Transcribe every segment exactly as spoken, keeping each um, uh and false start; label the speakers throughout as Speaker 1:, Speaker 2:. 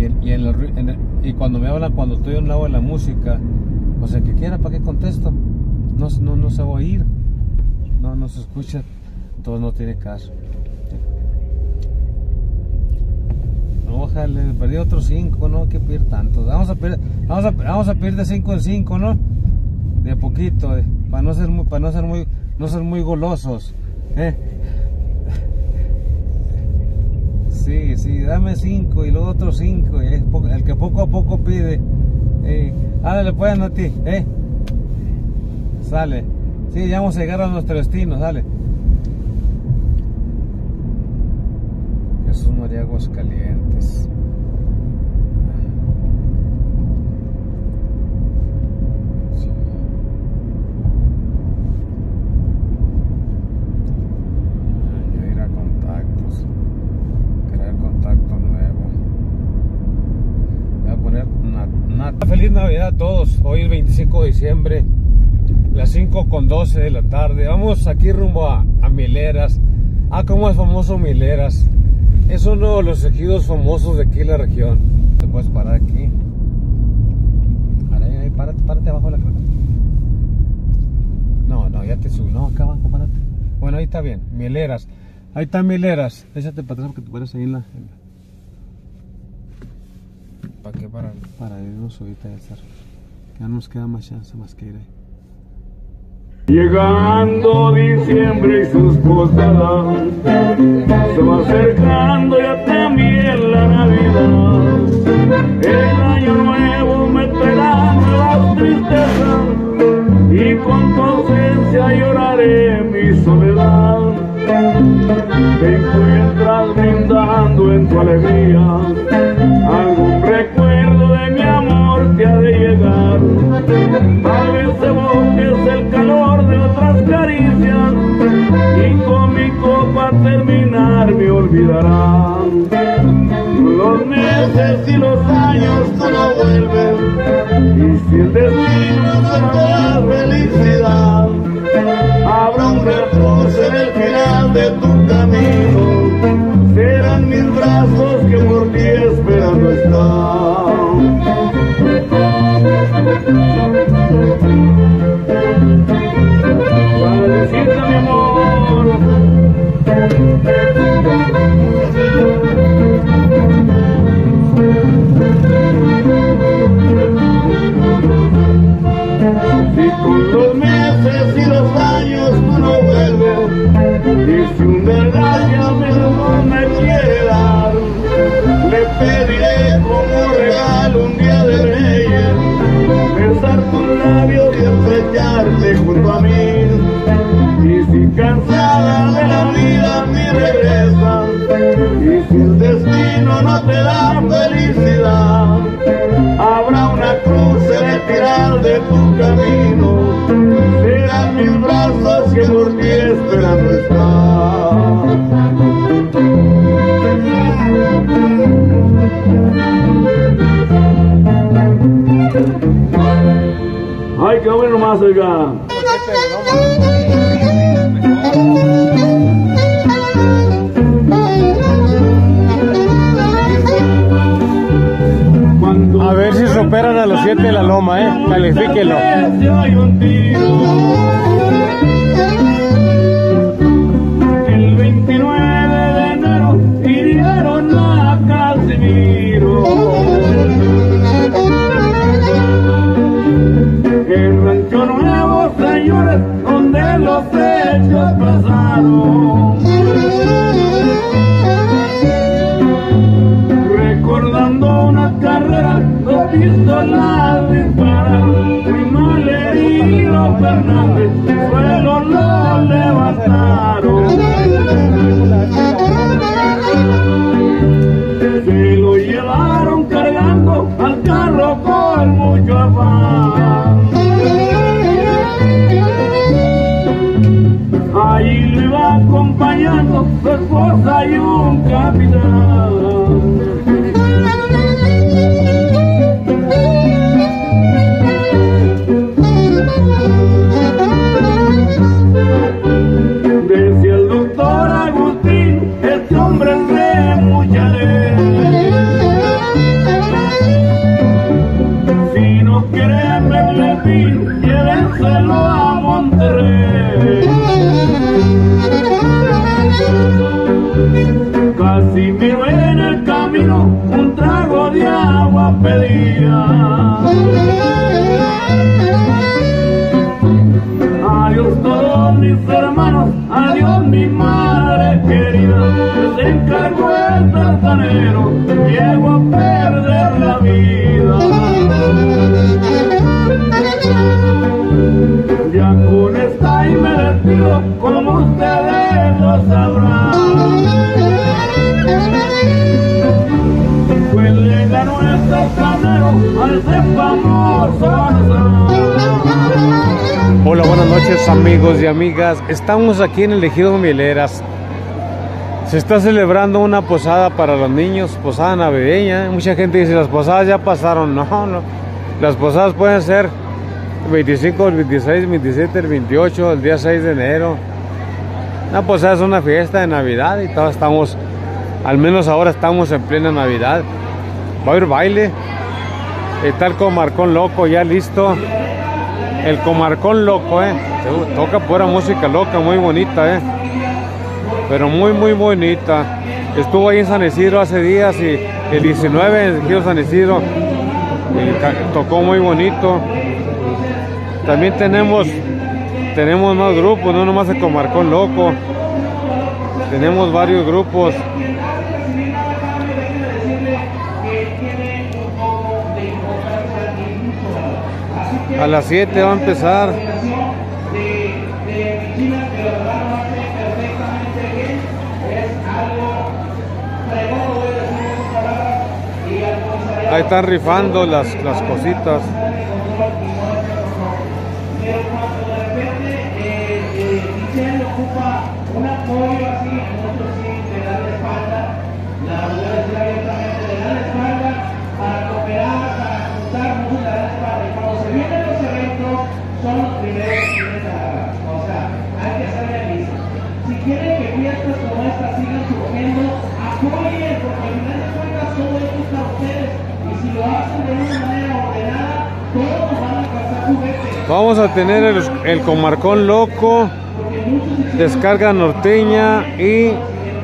Speaker 1: Y, en, y, en el, en el, y cuando me hablan, cuando estoy a un lado de la música, pues el que quiera, ¿para qué contesto? No, no, no se va a oír, no, no se escucha, entonces no tiene caso. No, ojalá, perdí otros cinco, no hay que pedir tantos. Vamos a pedir, vamos a, vamos a pedir de cinco en cinco, ¿no? De a poquito, de, para no ser muy, para no ser muy, no ser muy golosos, ¿eh? Sí, sí, dame cinco y luego otros cinco, ¿eh? El que poco a poco pide. Eh, ándale pues, Nati, ¿eh? Sale. Sí, ya vamos a llegar a nuestro destino, sale. Jesús María Aguascalientes. Sí. Añadir a contactos. Crear contacto nuevo. Voy a poner Nat. Nat. Feliz Navidad a todos. Hoy es veinticinco de diciembre. Las cinco con doce de la tarde. Vamos aquí rumbo a, a Mileras. Ah, como es famoso Mileras. Es uno de los ejidos famosos de aquí en la región. Te puedes parar aquí. Ahí, ahí, párate, párate abajo de la carretera. No, no, ya te subí. No, acá abajo, párate. Bueno, ahí está bien. Mileras. Ahí está Mileras. Échate para atrás porque te pares ahí en la... En la... ¿Para qué? Para, para irnos ahorita a estar. Ya no nos queda más chance más que ir ahí.
Speaker 2: Llegando diciembre y sus posadas, se va acercando ya también la Navidad. El año nuevo me traerá nuevas tristezas y con tu ausencia lloraré mi soledad. Te encuentras brindando en tu alegría, algún recuerdo de mi amor te ha de llegar. Tal vez evoques el calor de otras caricias y con mi copa al terminar me olvidarán. Los meses y los años tú no vuelves, y si el destino no te da felicidad, habrá un reproche en el final de tu camino. Serán mis brazos que por ti esperando están. Padrecita, mi amor. Si con los meses y los años tú no vuelves, y si un desgracia no me quiere dar, le pediré como regalo un día de reyes, besar tus labios y estrellarte junto a mí. Y si cansada de la vida me regresa, y si el destino no te da felicidad, habrá una cruz en el final de tu camino. Serán mis brazos que por ti esperando están. Ay, qué bueno más, oiga.
Speaker 1: A ver si superan a los siete de la loma, eh. Califíquenlo.
Speaker 2: El veintinueve de enero hirieron a Casimiro. El Rancho Nuevo, señores, donde los hechos pasaron. Recordando una carrera, dos pistolas dispararon. Muy mal herido Fernández, suelo lo levantaron. Se lo llevaron cargando al carro con mucho afán. Ahí lo iba acompañando su esposa y un capitán. Decía el doctor Agustín, este hombre es de mucha ley. un trago de agua pedía. Adiós todos mis hermanos, adiós mi madre querida, que se encargó el tartanero, llego a perder la vida. Ya con esta y me despido, como ustedes lo sabrán. Pues le ganó el tartanero al ser famoso.
Speaker 1: Hola, buenas noches amigos y amigas. Estamos aquí en el Ejido Mieleras. Se está celebrando una posada para los niños, posada navideña. Mucha gente dice, las posadas ya pasaron. No, no. Las posadas pueden ser el veinticinco, el veintiséis, el veintisiete, el veintiocho, el día seis de enero. Una posada es una fiesta de Navidad y todos estamos, al menos ahora estamos en plena Navidad. Va a haber baile. Está el Comarcón Loco ya listo. El Comarcón Loco, eh. Toca pura música loca, muy bonita, eh. Pero muy, muy bonita. Estuvo ahí en San Isidro hace días y el diecinueve en el Ejido San Isidro. Y tocó muy bonito. También tenemos, tenemos más grupos, no nomás el Comarcón Loco. Tenemos varios grupos. A las siete va a empezar. Ahí están rifando las, las cositas.
Speaker 3: Son los primeros que vienen a agarrar. O sea, hay que ser realistas. Si quieren que fiestas como esta sigan surgiendo, apoyen, porque al final de cuentas todo esto es para ustedes. Y si lo hacen de una manera ordenada, todos van a alcanzar juguetes.
Speaker 1: Vamos a tener el, el Comarcón Loco, Descarga Norteña y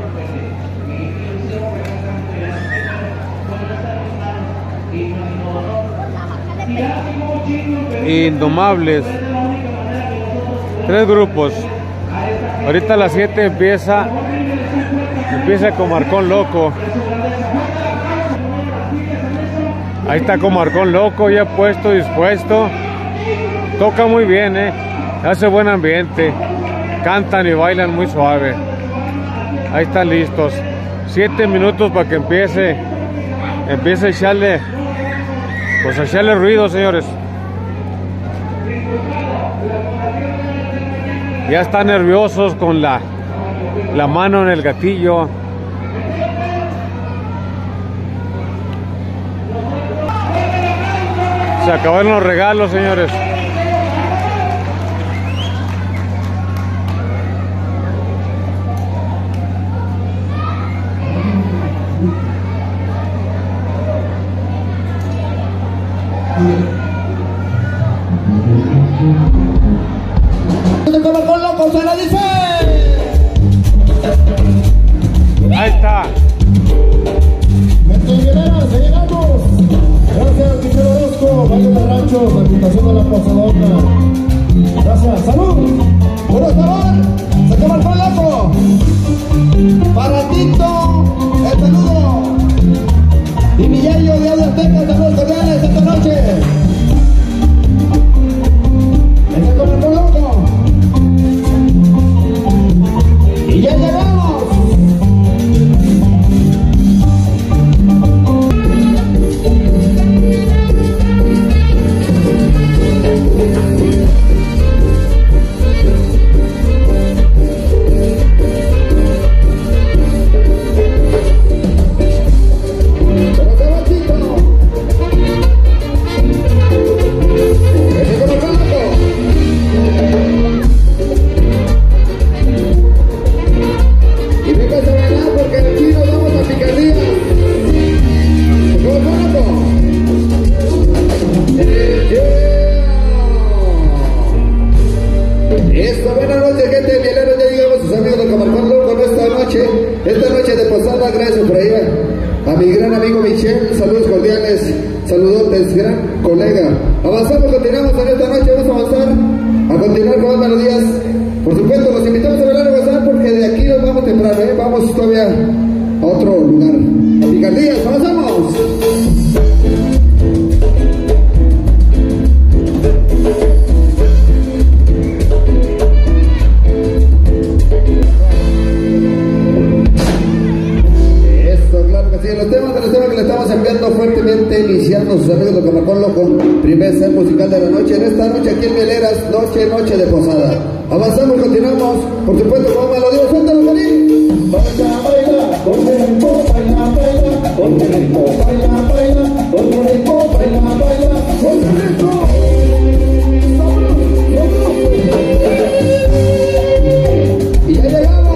Speaker 1: Indomables. Tres grupos. Ahorita a las siete empieza Empieza Comarcón Loco. Ahí está Comarcón Loco ya puesto, dispuesto. Toca muy bien, eh. Hace buen ambiente. Cantan y bailan muy suave. Ahí están listos. Siete minutos para que empiece Empiece a echarle Pues a echarle ruido, señores. Ya están nerviosos con la, la mano en el gatillo. Se acabaron los regalos, señores.
Speaker 4: Comarcón Loco, se lo dice.
Speaker 1: Ahí está.
Speaker 4: Nuestros mieleras, llegamos. Gracias, Michel Orozco, Valle de Ranchos, la invitación de la posadona. Gracias, salud. Por favor, se Comarcón Loco. Para Tito, el saludo. Y Millayo de Audio Azteca, saludos cordiales esta noche. Es el Comarcón Loco. Y ya llegamos. Pero qué bonito. mi gran amigo Michel, saludos cordiales, saludotes, gran colega. Avanzamos, continuamos en esta noche, vamos a avanzar, a continuar con las melodías. Por supuesto, los invitamos a bailar a gozar porque de aquí nos vamos temprano, ¿eh? Vamos todavía a otro lugar. A Picardías, avanzamos. Los temas de los temas que le estamos enviando fuertemente, iniciando sus amigos de Comarcolo con primer set musical de la noche. En esta noche aquí en Mieleras, noche, noche de posada. Avanzamos, continuamos, por supuesto, como melodía, suéltalo, Marín. Baila, baila, con el ritmo, baila, baila, con el ritmo, baila, baila, con el ritmo, baila, baila, con el ritmo. Y ya llegamos.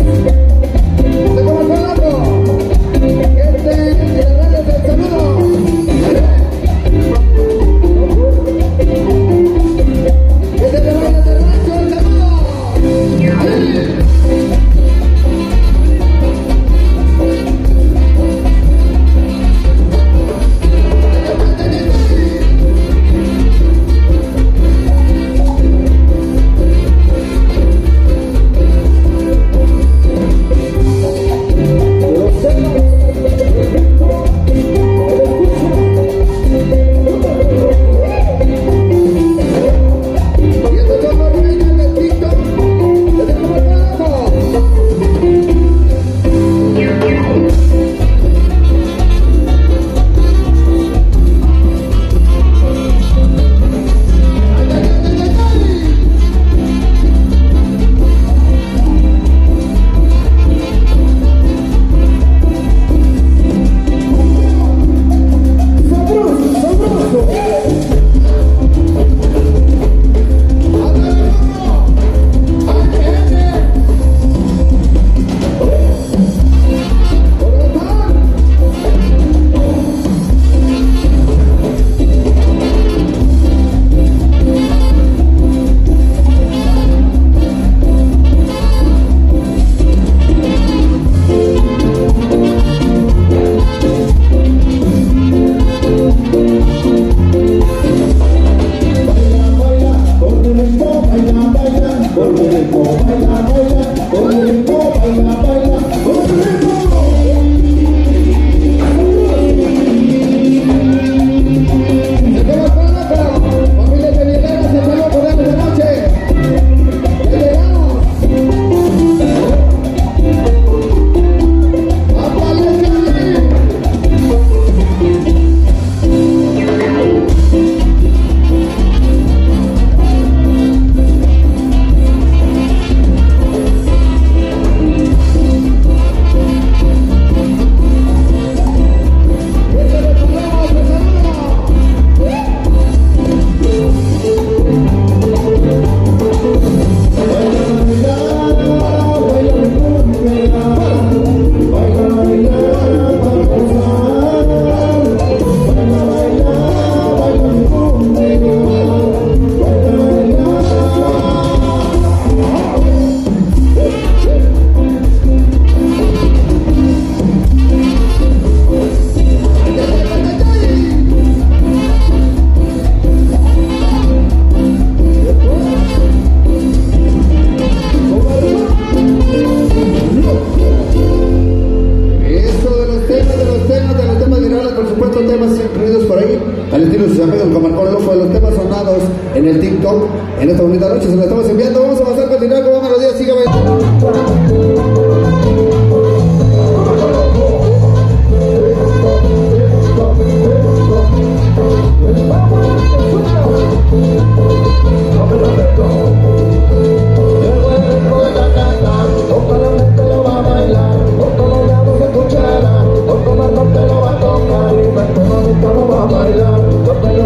Speaker 4: En el TikTok, en esta bonita noche se lo estamos enviando. Vamos a avanzar, continuar con una melodía, siga bailando.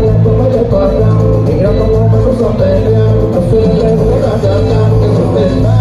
Speaker 4: Mira cómo me gusta pelear, no se le voy a tratar, que se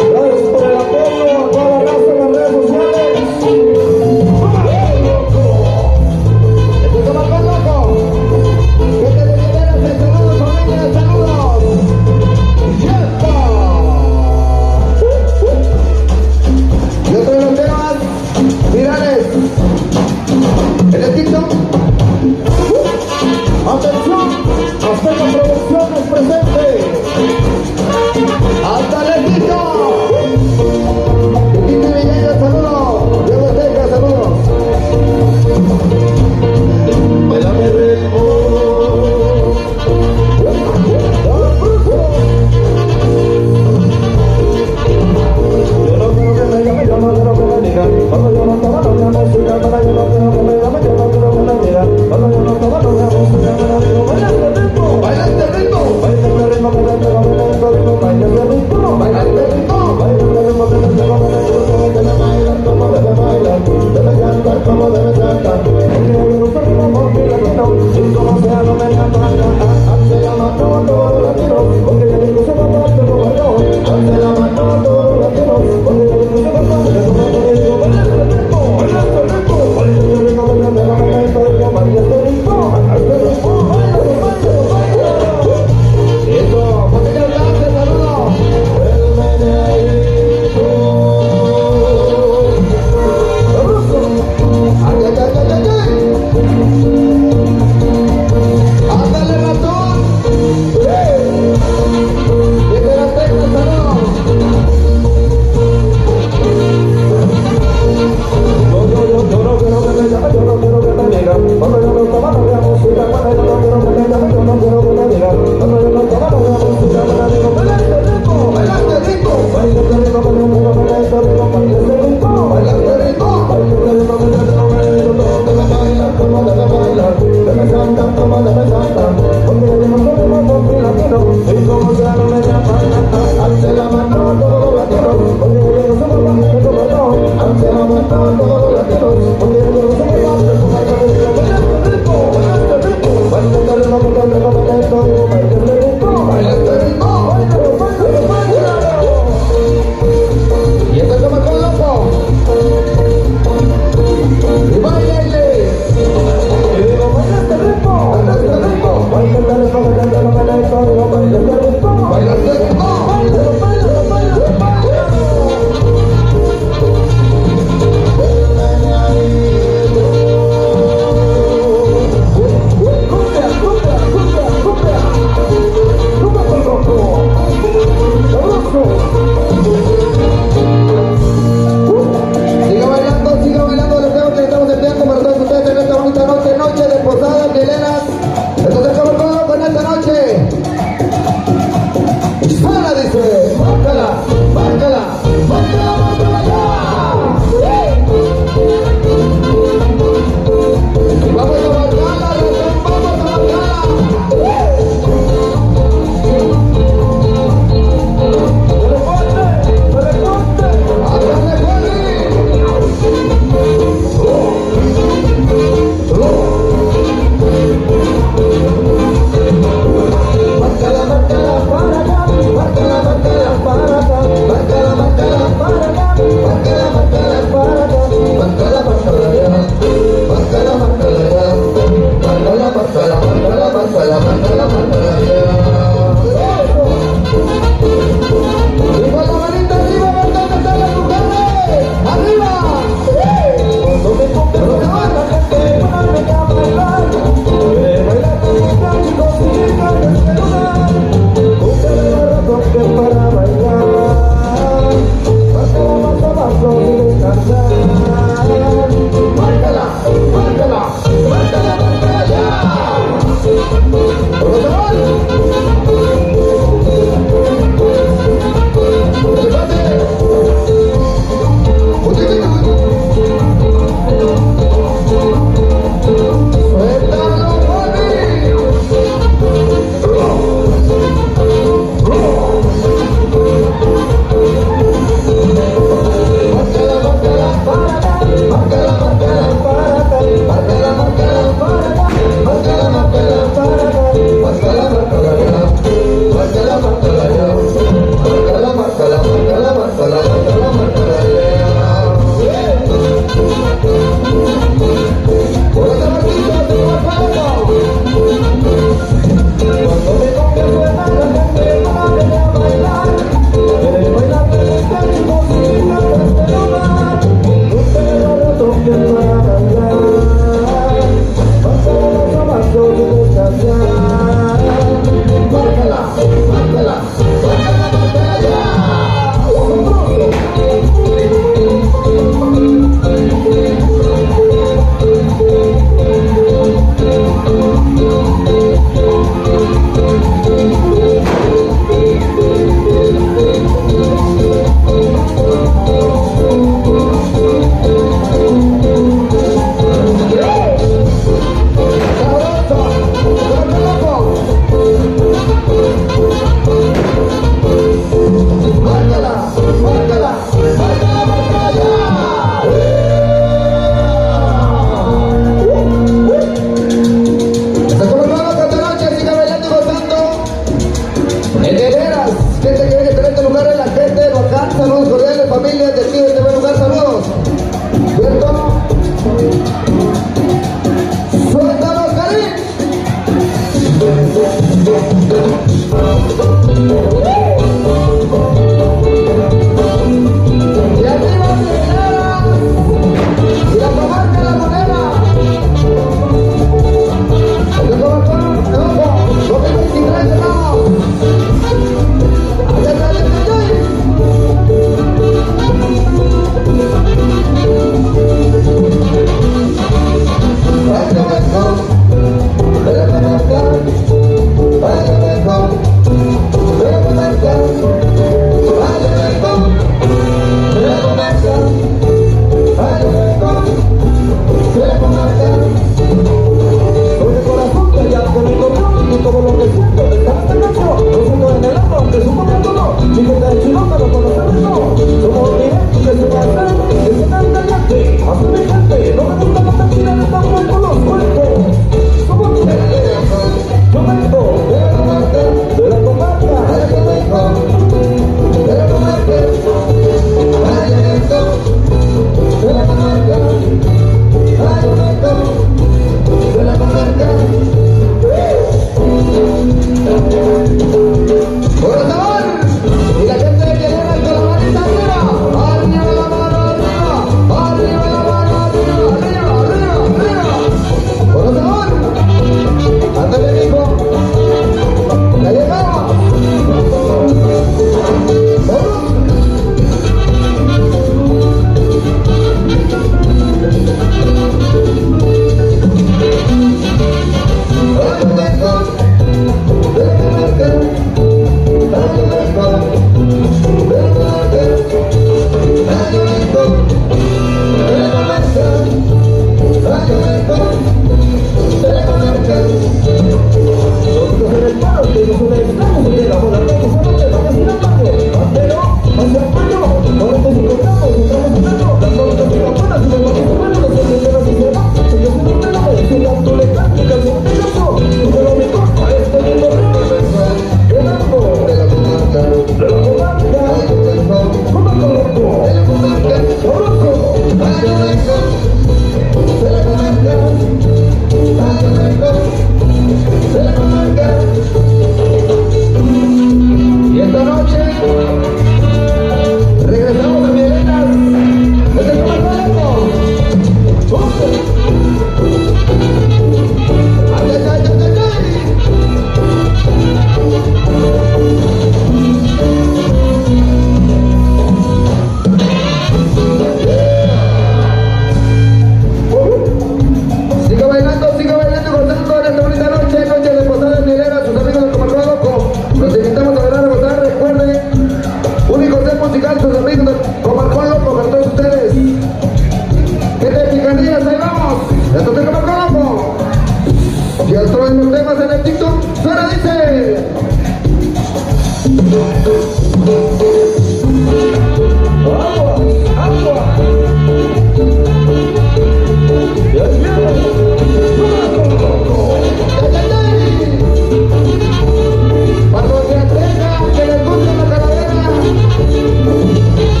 Speaker 4: Cuando se atreva, que les gusta la calavera.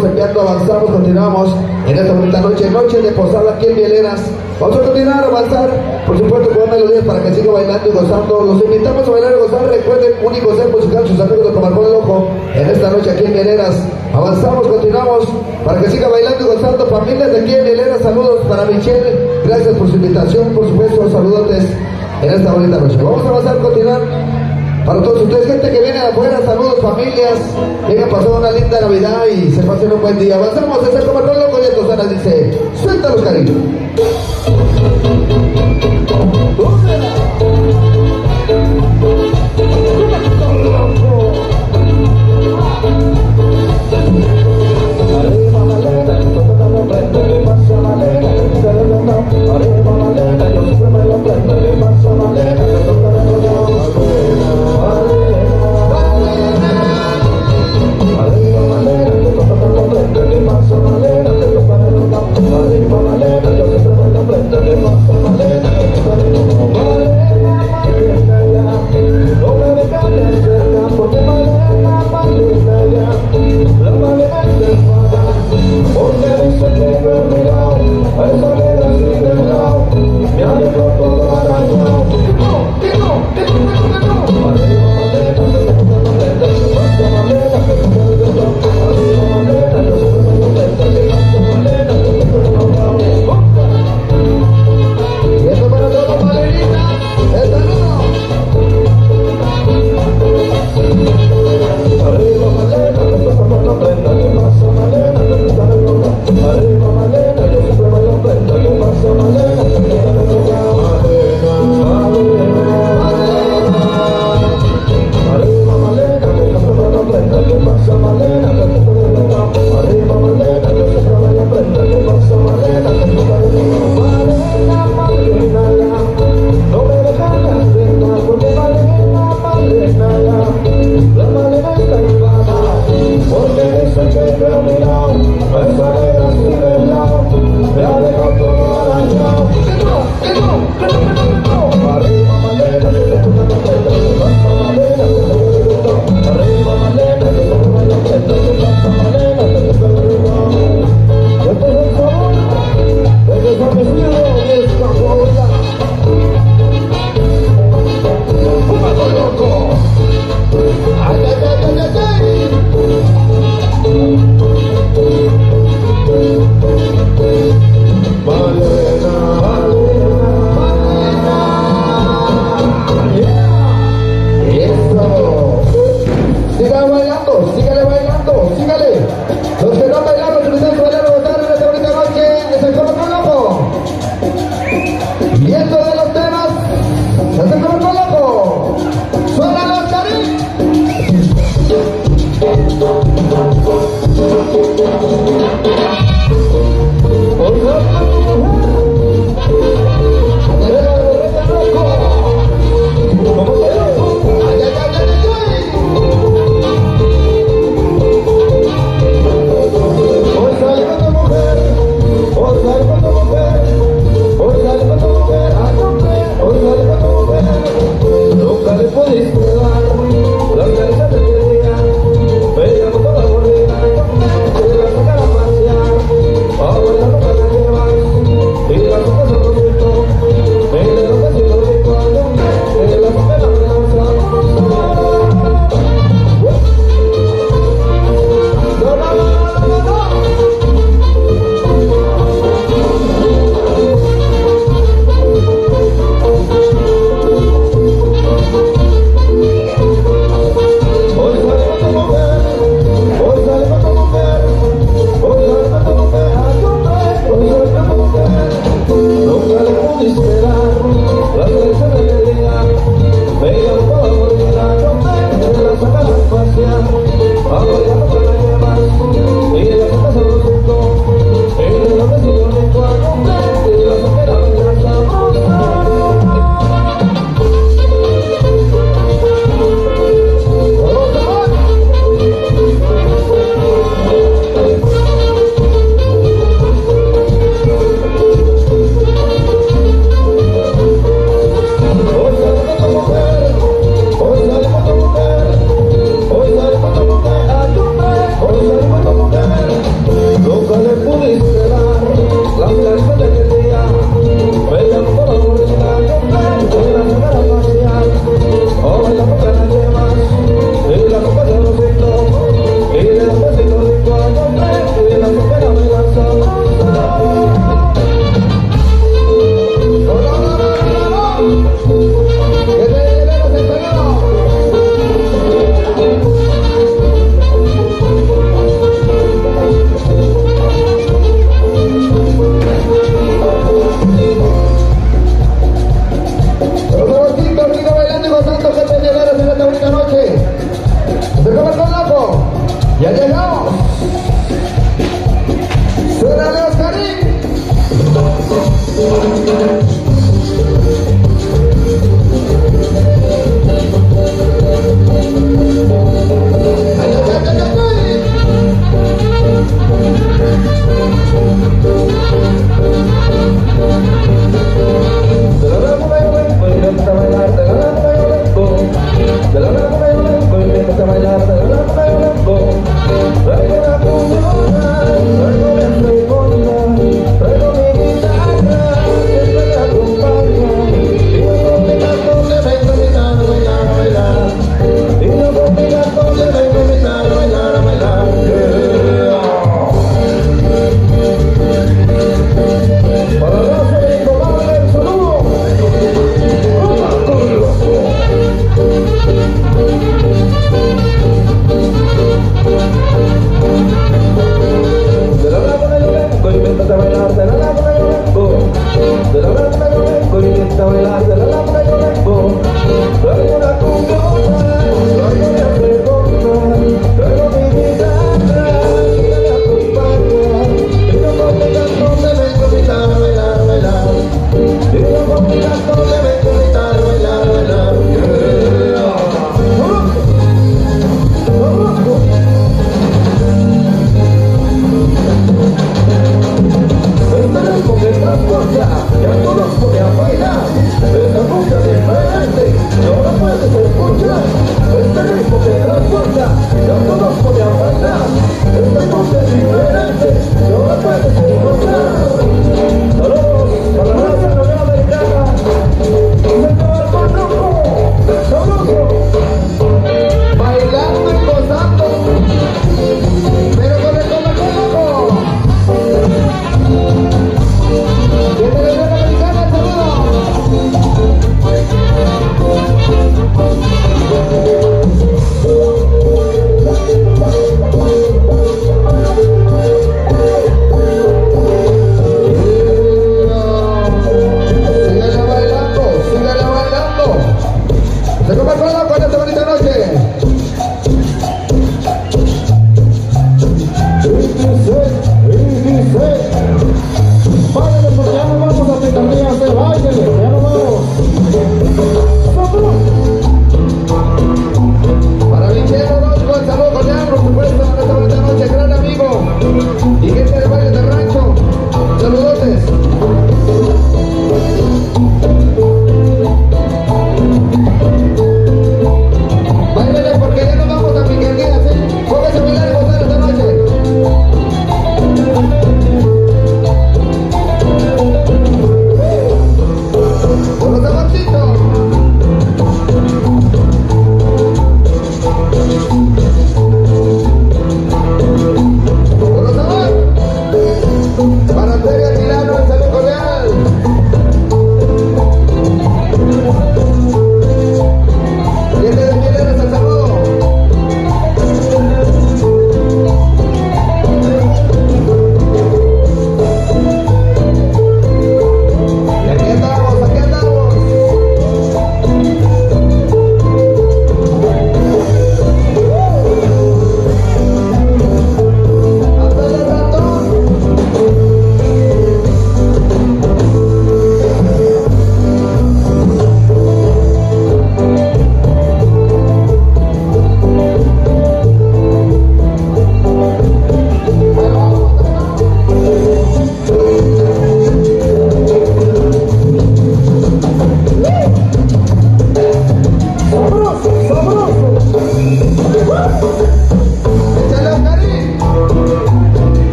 Speaker 4: seguimos enviando, avanzamos, continuamos en esta bonita noche, noche de posada aquí en Mieleras. Vamos a continuar, avanzar, por supuesto, con melodías para que siga bailando y gozando. Los invitamos a bailar y gozar. Recuerden, único ser musical, sus amigos de Comarcón Loco, en esta noche aquí en Mieleras. Avanzamos, continuamos, para que siga bailando y gozando. Familias de aquí en Mieleras, saludos para Michelle, gracias por su invitación, por supuesto, saludotes en esta bonita noche. Vamos a avanzar, continuar. Para todos ustedes, gente que viene de afuera, saludos familias, que hayan pasado una linda Navidad y se pasen un buen día. Avanzamos, es el Comarcón Loco y esto suena, dice, suéltalos, cariño.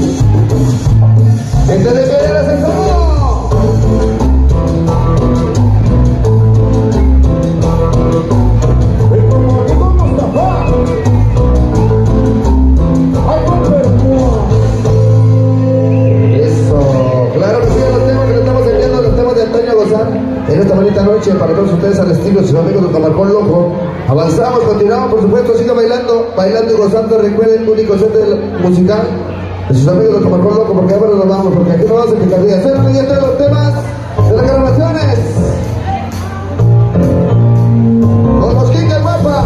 Speaker 4: Gente de Piedras en todo. En esta bonita noche, para todos ustedes al estilo de sus amigos de Camarón Loco, avanzamos, continuamos, por supuesto, sigan bailando, bailando y gozando. Recuerden, único set musical de sus amigos de Camarón Loco, porque ahora nos vamos, porque aquí no vamos a picardía. Están pendientes de los temas de las grabaciones. Con Mosquita el Mapa.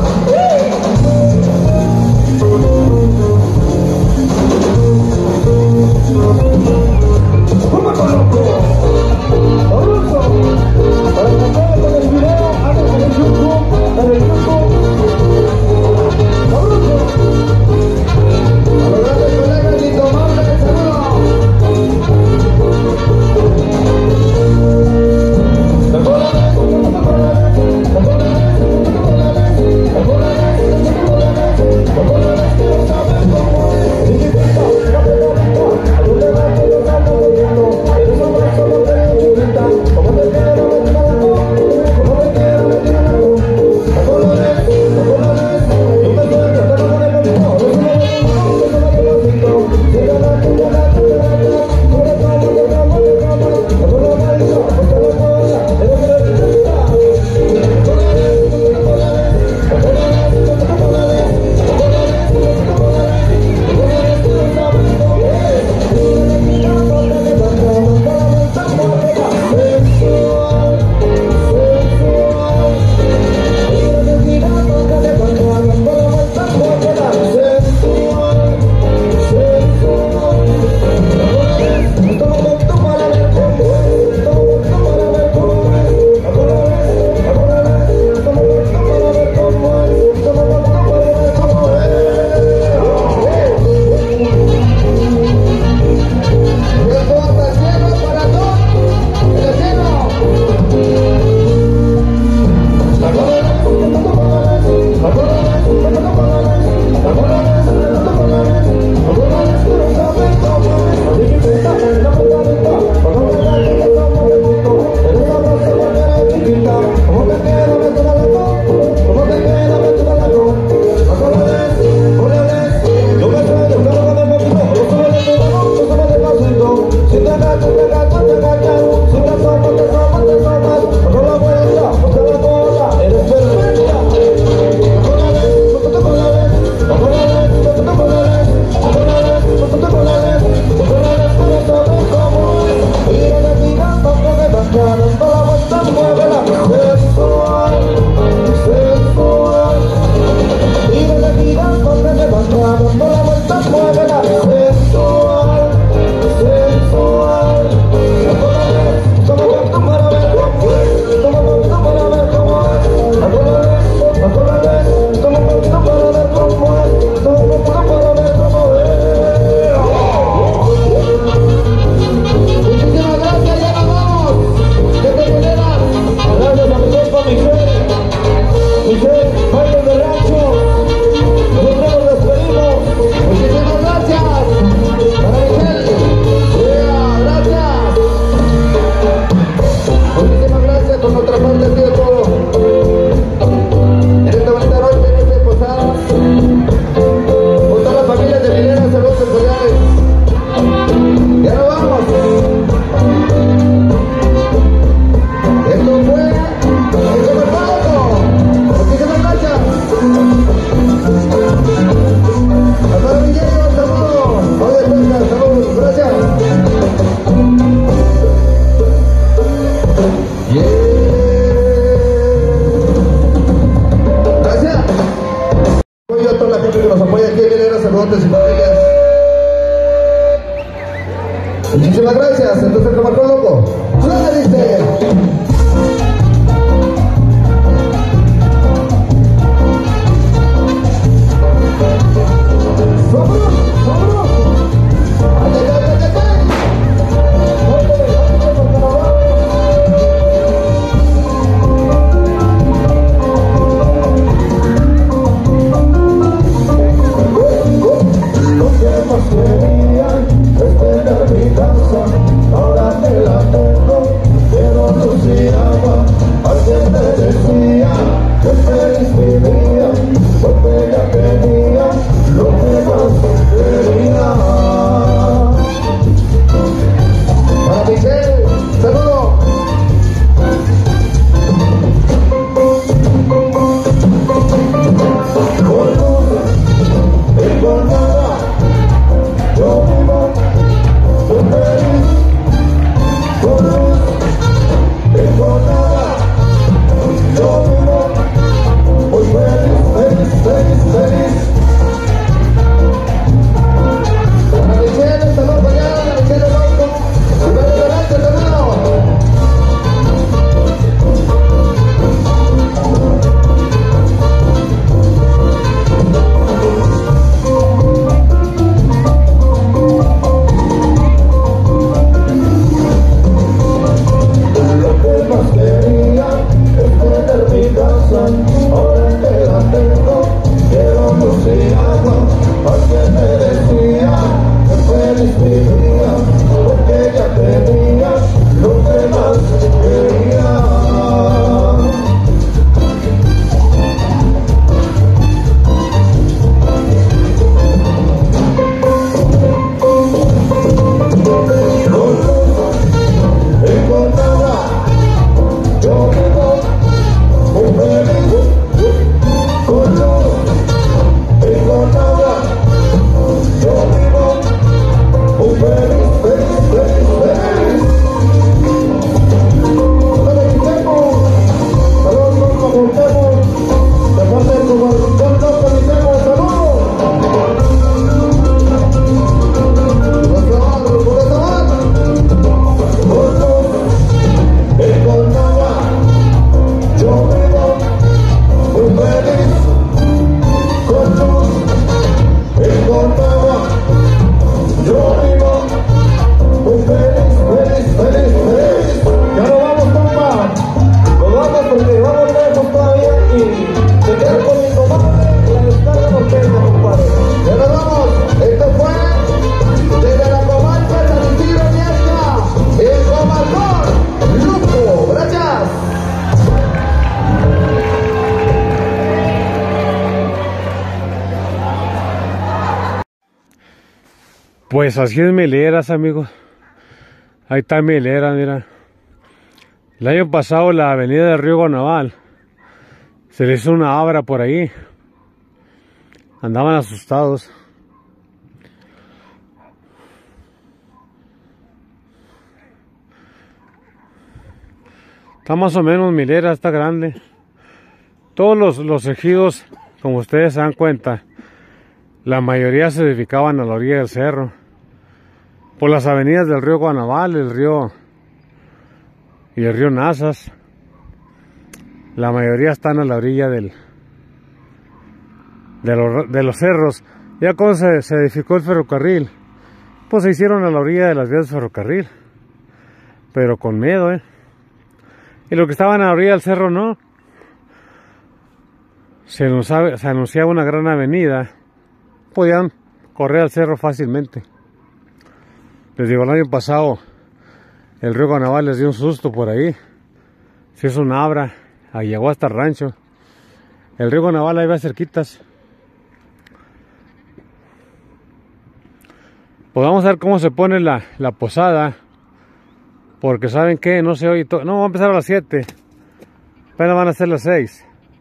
Speaker 4: Muchísimas gracias. Entonces el Camarón Loco. ¡Suena, dice!
Speaker 5: Sería
Speaker 1: Pues así es Mileras, amigos. Ahí está Mileras, mira. El año pasado la avenida del Río Guanaval se le hizo una obra por ahí. Andaban asustados. Está más o menos Mileras, está grande. Todos los, los ejidos, como ustedes se dan cuenta, la mayoría se edificaban a la orilla del cerro. Por las avenidas del río Guanaval, el río y el río Nazas. La mayoría están a la orilla del, de, los, de los cerros. Ya cuando se, se edificó el ferrocarril, pues se hicieron a la orilla de las vías del ferrocarril. Pero con miedo, ¿eh? Y los que estaban a la orilla del cerro no. Se anunciaba, se anunciaba una gran avenida. Podían correr al cerro fácilmente. Les digo, el año pasado el río Guanaval les dio un susto por ahí. Se hizo una abra, ahí llegó hasta el rancho. El río Guanaval ahí va cerquitas. Pues vamos a ver cómo se pone la, la posada. Porque saben que no se oye todo. No, va a empezar a las siete. Apenas van a ser las seis.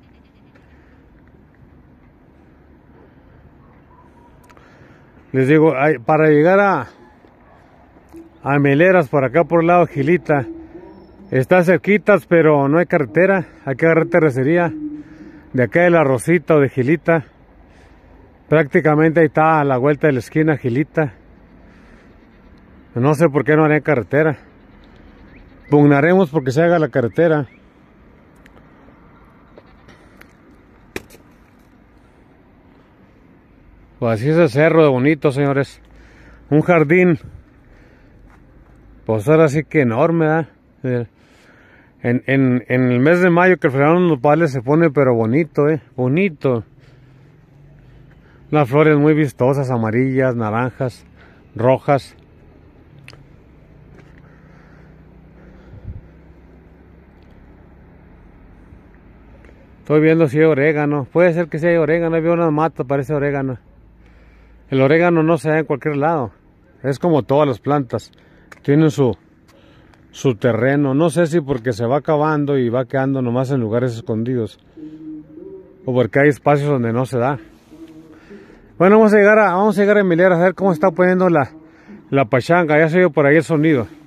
Speaker 1: Les digo, hay, para llegar a a Mileras, por acá por el lado de Gilita, está cerquitas, pero no hay carretera. Hay que agarrar terracería de acá de la Rosita o de Gilita. Prácticamente ahí está a la vuelta de la esquina Gilita. No sé por qué no haré carretera. Pugnaremos porque se haga la carretera. Pues así es el cerro de bonito, señores. Un jardín, pues ahora sí que enorme, ¿eh? En, en, en el mes de mayo que el fregado de los nopales se pone pero bonito, ¿eh? Bonito. Las flores muy vistosas, amarillas, naranjas, rojas. Estoy viendo si hay orégano. Puede ser que sí hay orégano. Ahí veo una mata, parece orégano. El orégano no se da en cualquier lado. Es como todas las plantas. Tienen su, su terreno. No sé si porque se va acabando y va quedando nomás en lugares escondidos. O porque hay espacios donde no se da. Bueno, vamos a llegar a, vamos a llegar a Mileras a ver cómo está poniendo la, la pachanga. Ya se oye por ahí el sonido.